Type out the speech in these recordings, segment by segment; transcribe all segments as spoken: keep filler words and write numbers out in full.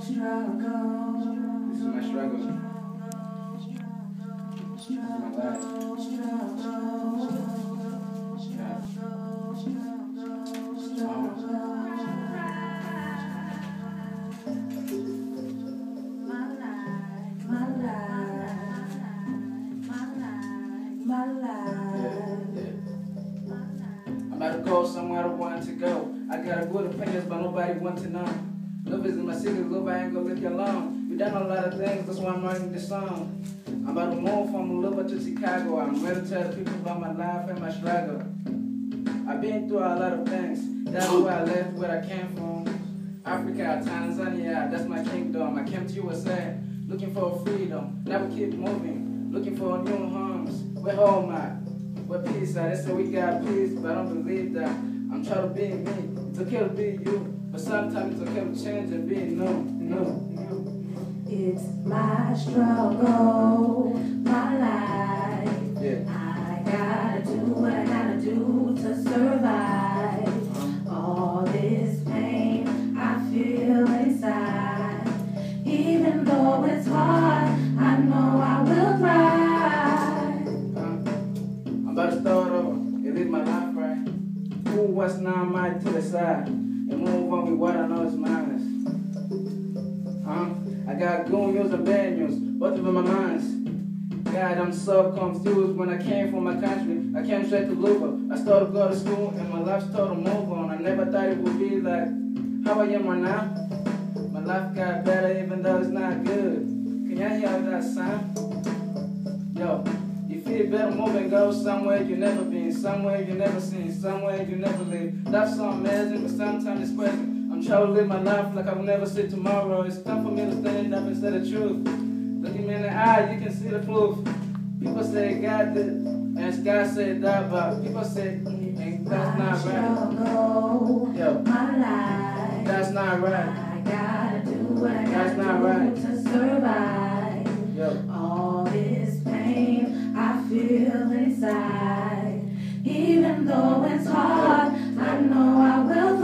This is my struggle. This is my life. Yeah. I'm about to go somewhere I want to go. I got a good opinions, but nobody want to know. Love is in my secret, love I ain't gonna leave you alone. We done a lot of things, that's why I'm writing this song. I'm about to move from Louisville to Chicago. I'm ready to tell the people about my life and my struggle. I've been through a lot of things. That's why I left where I came from. Africa, Tanzania, that's my kingdom. I came to U S A, looking for freedom. Now we keep moving, looking for new homes. Where home at? Where peace at? They say we got peace, but I don't believe that. I'm trying to be me. It's okay to be you, but sometimes it's okay to change and be new, new, new. It's my struggle, my life. Yeah. I gotta do what I gotta do to survive. All this pain I feel inside. Even though it's hard, I know I will thrive. Uh, I'm about to start over and live my life right. Move what's not mine to the side and move on with what I know is mine. Uh, I got good news and bad news, both of them are mine. God, I'm so confused. When I came from my country, I came straight to Louisville. I started to go to school and my life started to move on. I never thought it would be like how I am right now. My life got better even though it's not good. Can y'all hear that sound? Yo, you feel better moving, go somewhere you never been, somewhere you never seen, somewhere you never lived. Life's so amazing, but sometimes it's crazy. I'm trying to live my life like I'll never see tomorrow. It's time for me to stand up and say the truth. Look at me in the eye, you can see the proof. People say God did, and God said that, but people say, and that's not right. Yo, that's not right. I gotta do what I That's gotta not do right. to survive. Yo. All this pain I feel inside. Even though it's hard, I know I will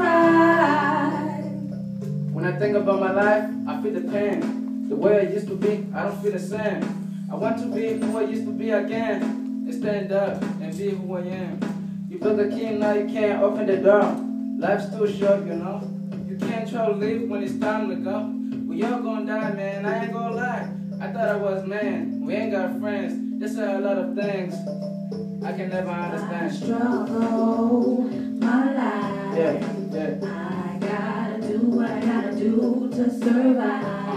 thrive. When I think about my life, I feel the pain. The way I used to be, I don't feel the same. I want to be who I used to be again. And stand up and be who I am. You built the key, now you can't open the door. Life's too short, you know. You can't try to live when it's time to go. We all gonna die, man, I ain't gonna lie. I thought I was man, we ain't got friends. There's a lot of things I can never understand. My struggle, my life. Yeah, yeah. I gotta do what I gotta do to survive.